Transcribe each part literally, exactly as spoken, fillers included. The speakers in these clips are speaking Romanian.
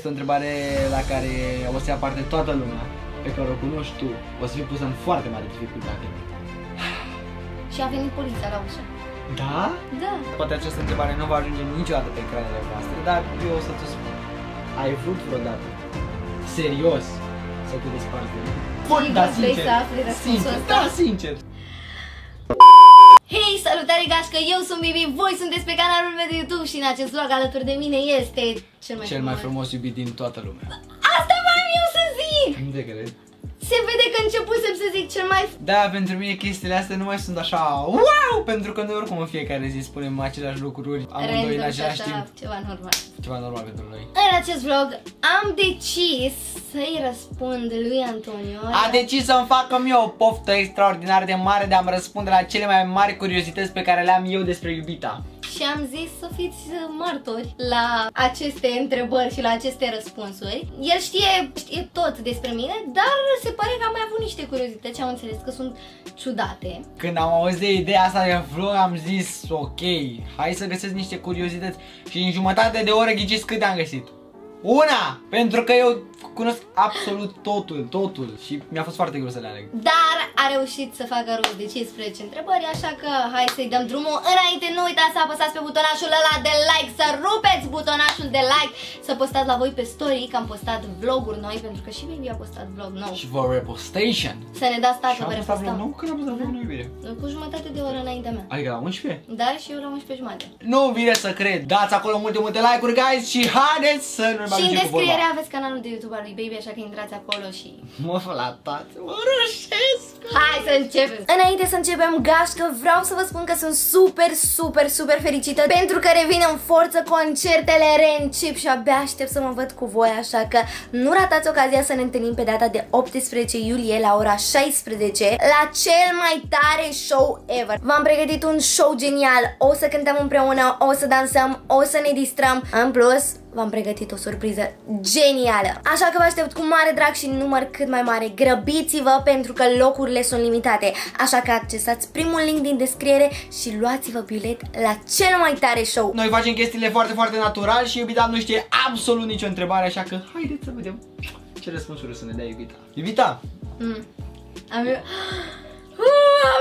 este o întrebare la care o să ia parte toată lumea, pe care o cunoști tu. O să fii pusă în foarte mare dificultate. Și a venit poliția la ușă. Da? Da. Poate această întrebare nu va ajunge niciodată pe ecranele voastre, dar eu o să-ți spun. Ai vrut vreodată, serios, să te desparți de mine? Bun, da, sincer. Să afli răspunsul ăsta? Da, sincer. Hei, salutare gașcă, eu sunt Bibi, voi sunteți pe canalul meu de YouTube și în acest vlog alături de mine este cel mai, cel frumos. mai frumos iubit din toată lumea. Asta v-am eu să zic! Nu te cred? Se vede că începusem să zic cel mai... Da, pentru mine chestiile astea nu mai sunt așa wow, pentru că noi oricum în fiecare zi spunem aceleași lucruri amândoi în același timp. Ceva normal. Ceva normal pentru noi. În acest vlog am decis să-i răspund lui Antonio. A decis să-mi facă mie o poftă extraordinar de mare de a-mi răspunde la cele mai mari curiozități pe care le am eu despre iubita. Și am zis să fiți martori la aceste întrebări și la aceste răspunsuri. El știe, știe tot despre mine, dar se pare că am mai avut niște curiozități, am înțeles că sunt ciudate. Când am auzit de ideea asta de vlog am zis ok, hai să găsesc niște curiozități. Și în jumătate de oră ghiciți câte am găsit? Una! Pentru că eu cunosc absolut totul, totul și mi-a fost foarte greu să le aleg. Dar a reușit să facă rost de cincisprezece întrebări, așa că hai să-i dăm drumul. Înainte nu uitați să apăsați pe butonașul ăla de like, să rupeți butonașul de like, să postați la voi pe story că am postat vloguri noi, pentru că și Bibi a postat vlog nou. Și vă repostation. Să ne dați tată, vă repostăm. Nu, când am postat vlog nou, iubire. Cu jumătate de oră înaintea mea. Adică la unsprezece? Da, și eu la unsprezece jumate. Nu vine să cred. Dați acolo multe, multe like-uri, guys, și haideți să nu și în descriere aveți canalul de YouTube al lui Baby, așa că intrați acolo și... Mă fă la toate, mă rușesc! Hai să începem! Înainte să începem, gașcă, vreau să vă spun că sunt super, super, super fericită pentru că revin în forță, concertele reîncep și abia aștept să mă văd cu voi, așa că nu ratați ocazia să ne întâlnim pe data de optsprezece iulie la ora șaisprezece la cel mai tare show ever. V-am pregătit un show genial, o să cântăm împreună, o să dansăm, o să ne distrăm, în plus v-am pregătit o surpriză genială. Așa că vă aștept cu mare drag și număr cât mai mare. Grăbiți-vă pentru că locurile sunt limitate. Așa că accesați primul link din descriere și luați-vă bilet la cel mai tare show. Noi facem chestiile foarte, foarte natural și iubita nu știe absolut nicio întrebare, așa că haideți să vedem ce răspunsuri o să ne dea iubita. Iubita! Mm. Am... Uh, am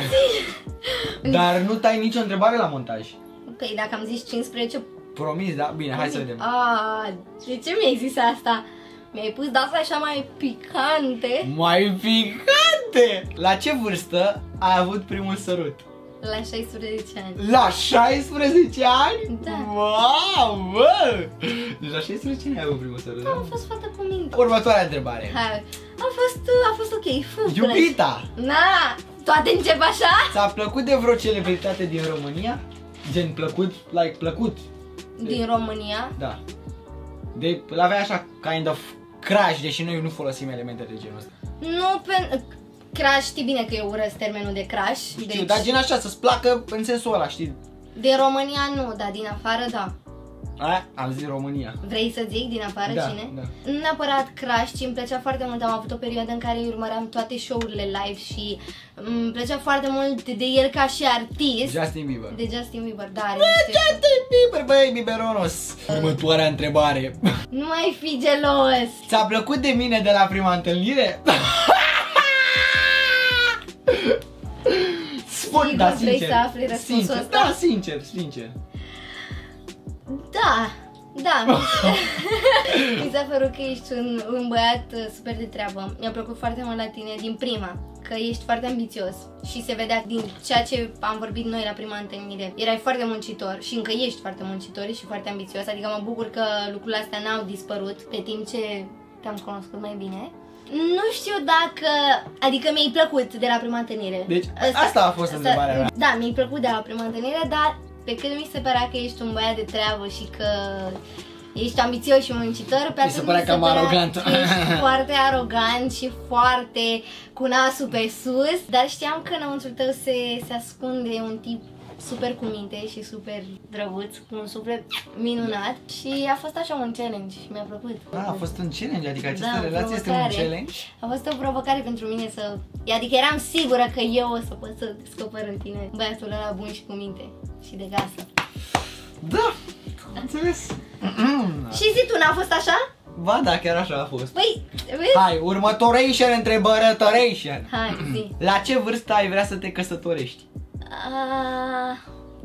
emoții! Dar nu tai nicio întrebare la montaj. Ok, dacă am zis cincisprezece... Promis, da? Bine, hai să vedem. Ah, de ce mi-ai zis asta? Mi-ai pus de-astea așa mai picante. Mai picante! La ce vârstă ai avut primul sărut? La șaisprezece ani. La șaisprezece ani? Da. Wow, bă! Deci la șaisprezece ani ai avut primul sărut? Da, am fost fată cu minte. Următoarea întrebare. Hai, a fost, a fost ok. Fă, Iubita! Na, toate încep așa? Ți-a plăcut de vreo celebritate din România? Gen plăcut, like plăcut? Din România? Da. De, l-avea așa kind of crash, deși noi nu folosim elemente de genul ăsta. Nu, pe... Crash, știi bine că eu urăsc termenul de crash. Știu, deci... dar gen așa, să-ți placă în sensul ăla, știi? De România nu, dar din afară da. A, am zis România. Vrei să zic din afară Da, cine? da. Nu neapărat crash, ci îmi plăcea foarte mult. Am avut o perioadă în care urmăream toate show-urile live și îmi plăcea foarte mult de el ca și artist. Justin Bieber. De Justin Bieber, da. Are Justin Bieber, băi, biberonos. Următoarea întrebare. Nu mai fi gelos. Ți-a plăcut de mine de la prima întâlnire? Spun, Sigur, da, vrei sincer. să afli răspunsul Sincer, ăsta? da, sincer, sincer. Da, da. Mi s-a părut că ești un, un băiat uh, super de treabă. Mi-a plăcut foarte mult la tine din prima, că ești foarte ambițios și se vedea din ceea ce am vorbit noi la prima întâlnire. Erai foarte muncitor și încă ești foarte muncitor și foarte ambițios, adică mă bucur că lucrurile astea n-au dispărut pe timp ce te-am cunoscut mai bine. Nu știu dacă... Adică mi-ai plăcut de la prima întâlnire. Deci, asta, asta a fost asta, întrebarea mea. Da, mi-ai plăcut de la prima întâlnire, dar pe cât mi se părea că ești un băiat de treabă și că ești ambițios și muncitor, pe mi se părea cam arogant. Ești foarte arogant și foarte cu nasul pe sus, dar știam că înăuntru tău se, se ascunde un tip super cu minte și super drăguț, cu un suflet minunat și a fost așa un challenge și mi-a plăcut. Ah, a fost un challenge, adică această Da, relație este un challenge? A fost o provocare pentru mine să... Adică eram sigură că eu o să pot să descoper în tine băiatul ăla bun și cu minte și de gasă. Da, Înțeles? Și zi tu, n-a fost așa? Ba da, chiar așa a fost. Păi, vezi? Hai, următoration, întrebărătoration. Hai, zi. La ce vârstă ai vrea să te căsătorești? Uh...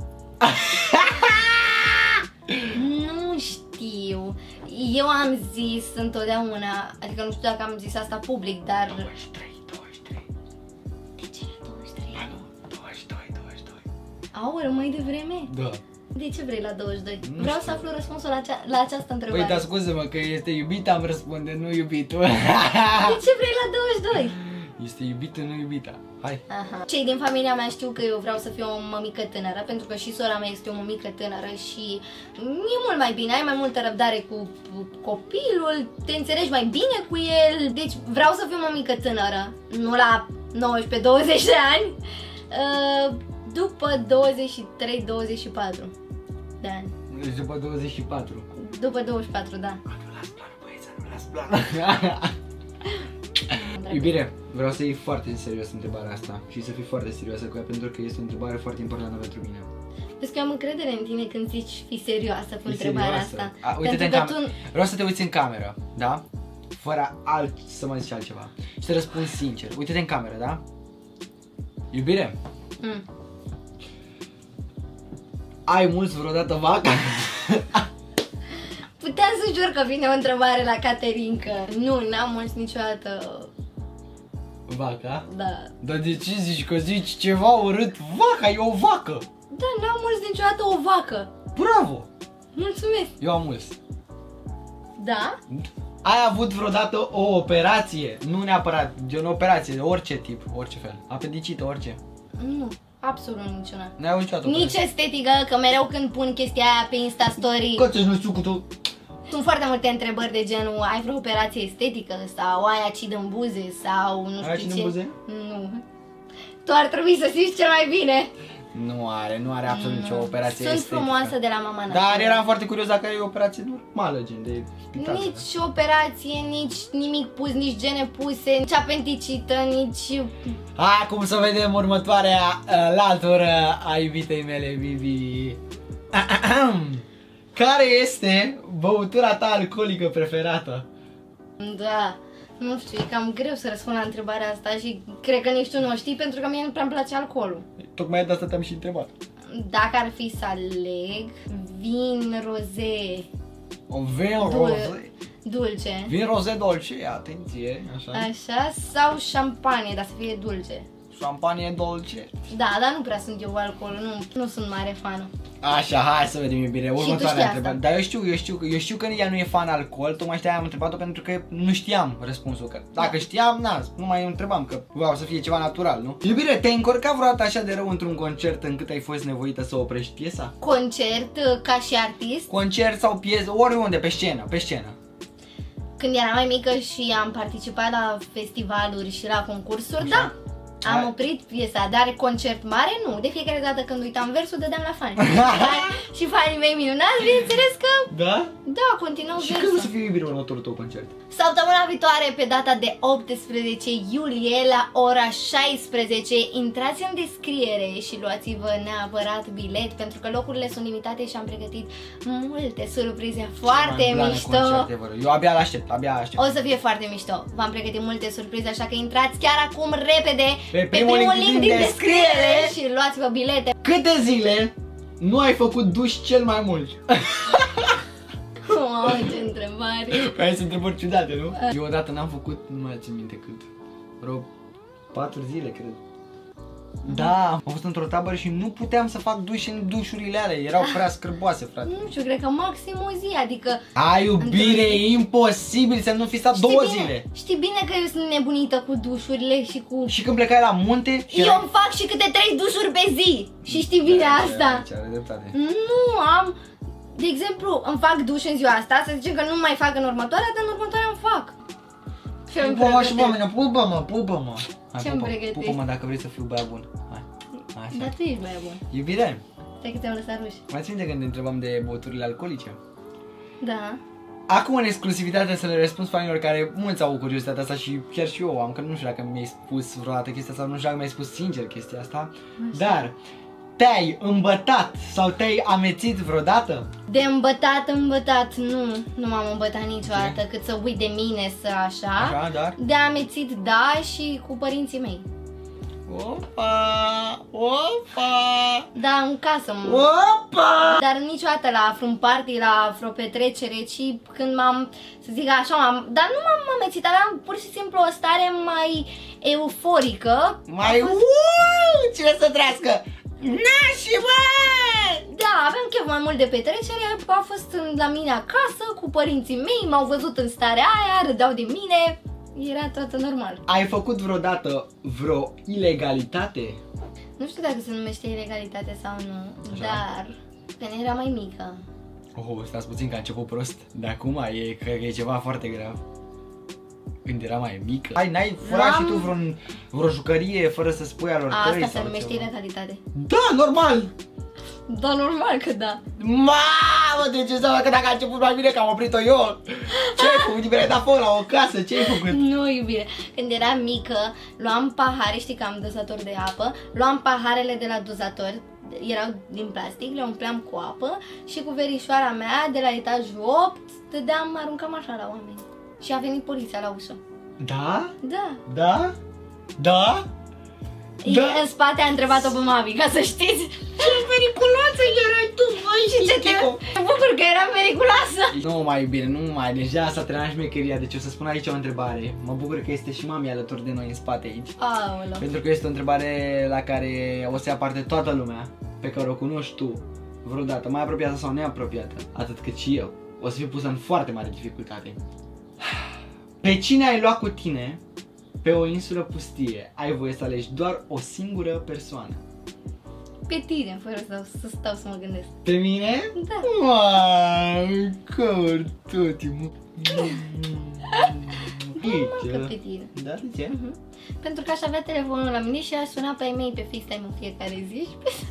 nu știu. Eu am zis întotdeauna, adică nu știu dacă am zis asta public, dar... douăzeci și trei, douăzeci și trei. De ce la douăzeci și trei? douăzeci și doi, douăzeci și doi. Aoleu, mai devreme? Da. De ce vrei la douăzeci și doi? Nu Vreau știu. să aflu răspunsul la, cea, la această întrebare. Păi, dar scuze-mă că este iubita, am răspunde, nu iubitul. De ce vrei la douăzeci și doi? Este iubitul, nu iubita. Hai. Aha. Cei din familia mea știu că eu vreau să fiu o mămică tânără, pentru că și sora mea este o mămică tânără și e mult mai bine, ai mai multă răbdare cu copilul, te înțelegi mai bine cu el, deci vreau să fiu o mămică tânără, nu la nouăsprezece douăzeci de ani, după douăzeci și trei douăzeci și patru de ani. Deci după douăzeci și patru. După douăzeci și patru, da. Nu las planul, băieța, nu las planul. Iubire, vreau să iei foarte în serios întrebarea asta și să fii foarte serioasă cu ea, pentru că este o întrebare foarte importantă pentru mine. Vezi că eu am încredere în tine când zici fi serioasă cu Fii întrebarea serioasă. asta. A, uite-te pentru în că cam... tu... Vreau să te uiți în cameră, da? Fără alt să mă zici altceva. Și să răspunzi sincer. Uite-te în cameră, da? Iubire, Mm. ai mulți vreodată vaca? Puteam să jur că vine o întrebare la Caterinca. Nu, n-am mulți niciodată. Vaca? Da. Dar de ce zici că zici ceva urât? Vaca, e o vacă! Da, n-am mulți niciodată o vacă. Bravo! Mulțumesc. Eu am mulți. Da? Ai avut vreodată o operație? Nu neapărat gen operație, de orice tip, orice fel. Apendicită, orice. Nu, absolut niciuna. N-ai avut niciodată Nici operație? estetică, că mereu când pun chestia aia pe Insta Story Că ți-și nu știu cu tu. sunt foarte multe întrebări de genul ai vreo operație estetică sau ai acid în buze sau nu știu Ai acid ce. în buze? Nu. Tu ar trebui să știi cel mai bine. Nu are, nu are absolut nicio operație Sunt estetică. frumoasă de la mama Dar natură. eram foarte curios dacă e o operație normală, gen de spital. Nici operație, nici nimic pus, nici gene puse, nici apendicită, nici... Acum să vedem următoarea uh, latură a iubitei mele, Bibi. Care este băutura ta alcoolică preferată? Da, nu știu, e cam greu să răspund la întrebarea asta și cred că nici tu nu o știi pentru că mie nu prea-mi place alcoolul. Tocmai de asta te-am și întrebat. Dacă ar fi să aleg, vin roze O vin Dul- roze. dulce, Vin roze dolce, atenție, așa. așa, sau șampanie, dar să fie dulce. Șampanie dolce. Da, dar nu prea sunt eu cu alcoolul, nu, nu sunt mare fană. Așa, hai să vedem, iubire, tu următoarea știi întrebare. asta? Dar eu știu, eu știu, eu știu că ea nu e fan alcool, tocmai de-aia am întrebat-o pentru că nu știam răspunsul. Că dacă știam, na, nu mai întrebam, că vreau să fie ceva natural, nu? Iubire, te-ai încurcat vreodată așa de rău într-un concert încât ai fost nevoită să oprești piesa? Concert, ca și artist, Concert sau piesă, oriunde, pe scenă, pe scenă. când eram mai mică și am participat la festivaluri și la concursuri, da. Am Hai. oprit piesa, dar concert mare nu. De fiecare dată când uitam versul, dădeam la fani. Și fanii mei minunați, bineînțeles că, Da? da, continuau Și când o versul. să fie, iubire, următorul tău concert? Săptămâna viitoare, pe data de optsprezece iulie, la ora șaisprezece, intrați în descriere și luați-vă neapărat bilet, pentru că locurile sunt limitate și am pregătit multe surprize foarte Mai plane mișto. concerte, vă rog. Eu abia l-aștept, abia aștept. O să fie foarte mișto. V-am pregătit multe surprize, așa că intrați chiar acum repede Pe primul link din descriere și luați-vă bilete. Câte zile nu ai făcut duș cel mai mult? Oh, ce întrebare. Păi sunt întrebări ciudate, nu? Eu odată n-am făcut, nu mai țin minte cât, vreo patru zile, cred. Da, am fost într-o tabără și nu puteam să fac duș în dușurile alea, erau prea scârboase, frate. Nu știu, cred că maxim o zi, adică... Ai, iubire, e imposibil să nu fi stat Știi două bine, zile. Știi bine că eu sunt nebunită cu dușurile și cu... Și când plecai la munte... și Eu erai- îmi fac și câte trei dușuri pe zi. Și știi bine asta. Ce are dreptate. Nu am... De exemplu, îmi fac duș în ziua asta, să zicem că nu mai fac în următoarea, dar în următoarea îmi fac. Ce îmi Pupă-mă și pregătesc. oamenii, pupă-mă, pupă-mă. Hai, Ce-mi pupă- pregătești? Pupă-mă dacă vrei să fiu băiat bun. Hai, așa. Dar tu ești mai bun. Iubire, Stai că te-am lăsat ruși. mai țin de când ne întrebam de băuturile alcoolice? Da. Acum în exclusivitate să le răspuns fanilor care mulți au curiozitatea asta și chiar și eu am, că nu știu dacă mi-ai spus vreodată chestia asta, nu știu dacă mi-ai spus sincer chestia asta, dar te-ai îmbătat sau te-ai amețit vreodată? De îmbătat, îmbătat, nu, nu m-am îmbătat niciodată, okay. Cât să uit de mine să așa. Așa, dar? De amețit, da, și cu părinții mei. Opa, opa. Da, în casă. Opa. Dar niciodată la vreun party, la vreo petrecere, ci când m-am, să zic așa, m-am, dar nu m-am amețit, aveam pur și simplu o stare mai euforică. Mai fost... uuuu, cine să trăiască? Nașii, bă! Da, aveam chef mai mult de petrecere, a fost la mine acasă, cu părinții mei, m-au văzut în starea aia, râdeau de mine, era totul normal. Ai făcut vreodată vreo ilegalitate? Nu știu dacă se numește ilegalitate sau nu, așa. Dar când era mai mică. Oh, stați puțin că a început prost, de acum e, cred că e ceva foarte grav. Când era mai mică. Ai, n-ai furat și tu vreun, vreo jucărie fără să spui alor tăi? Asta se numește ilegalitate. Da, normal! Da, normal că da. Mamă, de ce înseamnă că dacă a început mai bine că am oprit-o eu? Ce ai făcut? Mi-ai dat foc la o casă? Ce ai făcut? Nu, iubire. Când eram mică, luam pahare, știi că am dozator de apă, luam paharele de la dozator, erau din plastic, le umpleam cu apă și cu verișoara mea de la etajul opt dădeam, aruncam așa la oameni. Și a venit poliția la ușă. Da? Da. Da? Da? Da. În spate a întrebat-o pe mami, ca să știți. Ce periculoasă erai tu, măi, și ce te bucur că eram periculoasă. Nu mai bine, nu mai, deja s-a terminat șmecheria, deci o să spun aici o întrebare. Mă bucur că este și mami alături de noi în spate aici. Aoleu. Pentru că este o întrebare la care o să ia parte toată lumea, pe care o cunoști tu vreodată, mai apropiată sau neapropiată, atât cât și eu. O să fiu pusă în foarte mare dificultate. Pe cine ai luat cu tine pe o insulă pustie? Ai voie să alegi doar o singură persoană. Pe tine, fără să, să stau să mă gândesc. Pe mine? Da. Uai, căr toti, mă. Că pe tine. Da, de ce? Uh-huh. Pentru că aș avea telefonul la mine și aș suna pe ai mei pe FaceTime în fiecare zi.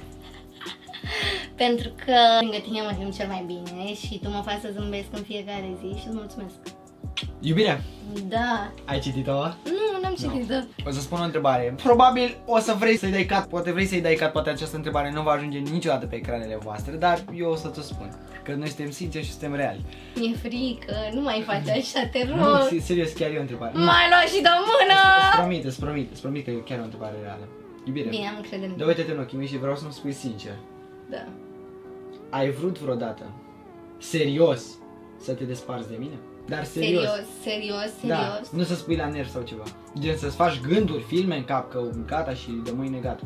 Pentru că lângă tine mă simt cel mai bine și tu mă faci să zâmbesc în fiecare zi și îți mulțumesc. Iubirea? Da. Ai citit-o? Nu, n-am citit-o. No. O să spun o întrebare. Probabil o să vrei să-i dai cat, poate vrei să-i dai cat, poate această întrebare nu va ajunge niciodată pe ecranele voastre, dar eu o să ți-o spun. Că noi suntem sinceri și suntem reali. Mi-e frică, nu mai faci așa, te rog. Nu, serios, chiar e o întrebare. M-ai luat și de mână! Îți promit, îți promit, îți promit că e chiar o întrebare reală. Iubire. Bine, am încredere. Da, uite-te în ochii mei și vreau să-mi spui sincer. Da. Ai vrut vreodată, serios, să te desparți de mine? Dar serios. Serios, serios, serios. Da, nu să spui la nervi sau ceva. Gen să-ți faci gânduri, filme în cap, că gata și de mâine gata.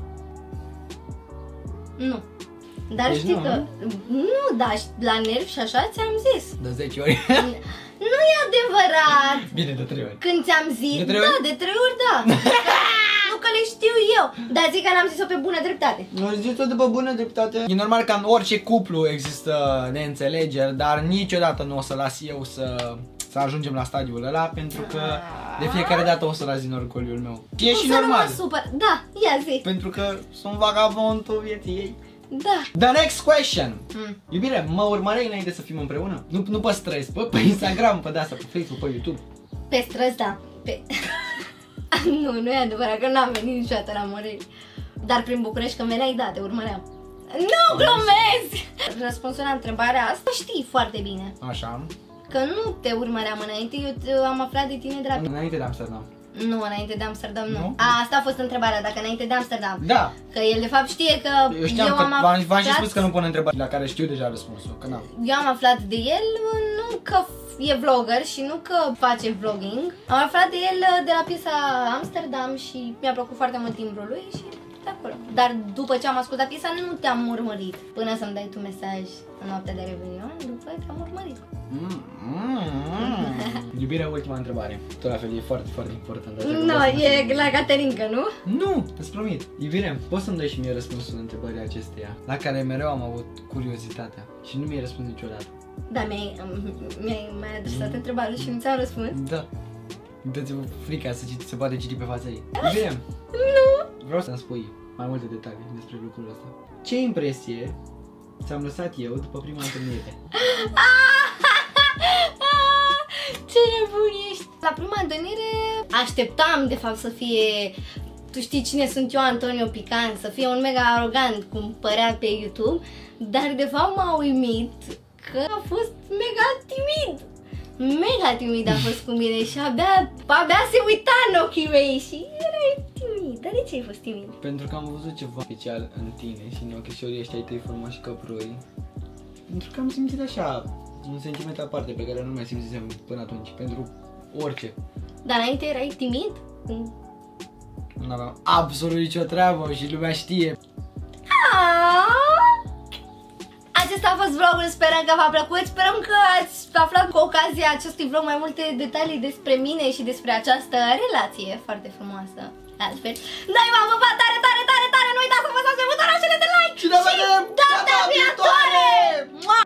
Nu. Dar deci știi nu, că... Nu, da, la nervi și așa ți-am zis. De zece ori. Nu e adevărat. Bine, de trei ori. Când ți-am zis... De trei da, ori? de trei ori, da. Nu că le știu eu. Dar zic că n-am zis-o pe bună dreptate. Nu am zis-o după bună dreptate. E normal că în orice cuplu există neînțelegeri, dar niciodată nu o să las eu să... să ajungem la stadiul ăla, pentru că de fiecare dată o să las din orgoliul meu. Și e și normal. Super. Da, ia zi. Pentru că sunt vagabondul vieții ei. Da. The next question. Mm. Iubire, mă urmărei înainte să fim împreună? Nu, nu pe străzi, pe, pe Instagram, pe de-asta, pe Facebook, pe YouTube. Pe străzi, da. Pe... nu, nu e adevărat că n-am venit niciodată la Morei. Dar prin București când veneai, da, te urmăream. Nu glumezi! Răspunsul la întrebarea asta știi foarte bine. Așa. Că nu te urmăream înainte, eu te, am aflat de tine de la... Înainte de Amsterdam. Nu, înainte de Amsterdam nu. Nu? A, asta a fost întrebarea, dacă înainte de Amsterdam. Da. Că el de fapt știe că Eu știam eu că am aflat... v-am și spus că nu pun întrebări la care știu deja răspunsul, că n-am. Eu am aflat de el nu că e vlogger și nu că face vlogging. Am aflat de el de la piesa Amsterdam și mi-a plăcut foarte mult timbrul lui și de acolo. Dar după ce am ascultat piesa nu te-am urmărit până să-mi dai tu mesaj în noaptea de Revelion, după te-am urmărit. Mm, mm, mm. Iubirea, ultima întrebare. Tot la fel, e foarte, foarte importantă. Nu, no, e la Caterinca, nu? Nu, îți promit. Iubire, poți să-mi dai și mie răspunsul la întrebării acesteia, la care mereu am avut curiozitatea și nu mi-ai răspuns niciodată. Da, mi-ai mi mi adresat întrebare și nu ți-am răspuns. Da. Dă-ți-vă frica să citi, se poate citi pe fața ei. Iubire, nu. Vreau să-mi spui mai multe detalii despre lucrul ăsta. Ce impresie ți-am lăsat eu după prima întâlnire? Ce nebun ești! La prima întâlnire așteptam de fapt să fie tu știi cine sunt eu, Antonio Pican, să fie un mega arogant, cum părea pe YouTube, dar de fapt m-a uimit că a fost mega timid. Mega timid a fost cu mine și abia, abia se uita în ochii mei și erai timid. Dar de ce ai fost timid? Pentru că am văzut ceva special în tine și în ochișorii ăștia ai tăi frumoși căproi. Pentru că am simțit așa un sentiment aparte pe care nu mai simțisem până atunci, pentru orice. Dar înainte erai timid? Nu aveam absolut nicio treabă și lumea știe. Acesta a fost vlogul, sperăm că v-a plăcut, sperăm că ați aflat cu ocazia acestui vlog mai multe detalii despre mine și despre această relație foarte frumoasă. Altfel, noi v-am pupat tare, tare, tare, tare, nu uitați să vă dați pe butonul acela de like Și ne vedem data viitoare!